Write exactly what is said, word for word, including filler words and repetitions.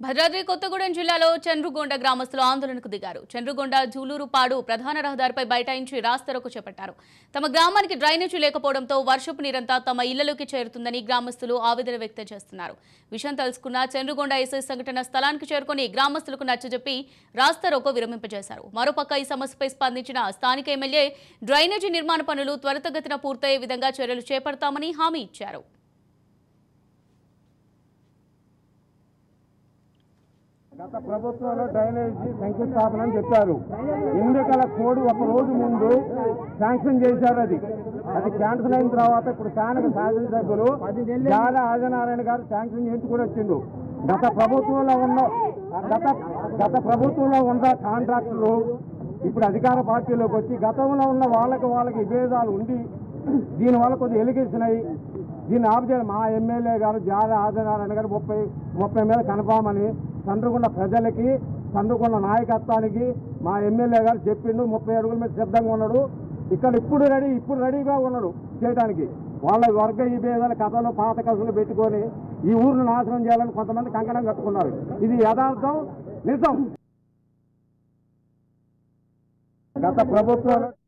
భద్రాద్రి కొత్తగూడెం జిల్లాలో చంద్రుగొండ గ్రామస్తులు ఆందోళనకు దిగారు. చంద్రుగొండ జూలూరుపాడు ప్రధాన రహదారిపై బైఠాయించి రాస్తారోకో చేపట్టారు. తమ గ్రామానికి డ్రైనేజీ లేకపోవడంతో వర్షపు నీరంతా తమ ఇళ్లలోకి చేరుతుందని గ్రామస్తులు ఆవేదన వ్యక్తం చేస్తున్నారు. విషయం తెలుసుకున్న చంద్రుగొండ ఎస్ఐ సంఘటన స్థలానికి చేరుకుని గ్రామస్తులకు నచ్చజెప్పి రాస్తారోకో విరమింపజేశారు. మరోపక్క ఈ సమస్యపై స్పందించిన స్థానిక ఎమ్మెల్యే డ్రైనేజీ నిర్మాణ పనులు త్వరితగతిన పూర్తయ్యే విధంగా చర్యలు చేపడతామని హామీ ఇచ్చారు. గత ప్రభుత్వంలో డ్రైనేజీ శంకుస్థాపన అని చెప్పారు. ఎన్నికల కోడ్ ఒక రోజు ముందు శాంక్షన్ చేశారు. అది అది క్యాన్సిల్ అయిన తర్వాత ఇప్పుడు స్థానిక శాసనసభ్యులు జాల ఆదినారాయణ గారు శాంక్షన్ చేయించుకుని వచ్చిండు. గత ప్రభుత్వంలో ఉన్న గత గత ప్రభుత్వంలో ఉన్న కాంట్రాక్టులు ఇప్పుడు అధికార పార్టీలోకి వచ్చి గతంలో ఉన్న వాళ్ళకి వాళ్ళకి విభేదాలు ఉండి దీనివల్ల కొద్దిగా ఎలిగేషన్ అయ్యి దీన్ని ఆఫ్ చేయాలి. మా ఎమ్మెల్యే గారు జాల ఆదినారాయణ గారు ముప్పై ముప్పై మీద కన్ఫామ్ అని చంద్రగొండ ప్రజలకి చంద్రగొండ నాయకత్వానికి మా ఎమ్మెల్యే గారు చెప్పిండు. ముప్పై అడుగుల మీద సిద్ధంగా ఉన్నాడు. ఇక్కడ ఇప్పుడు రెడీ ఇప్పుడు రెడీగా ఉన్నాడు చేయడానికి. వాళ్ళ వర్గ విభేదాల కథలు పాత కథలు పెట్టుకొని ఈ ఊరిని నాశనం చేయాలని కొంతమంది కంకణం కట్టుకున్నారు. ఇది యథార్థం, నిజం. గత ప్రభుత్వం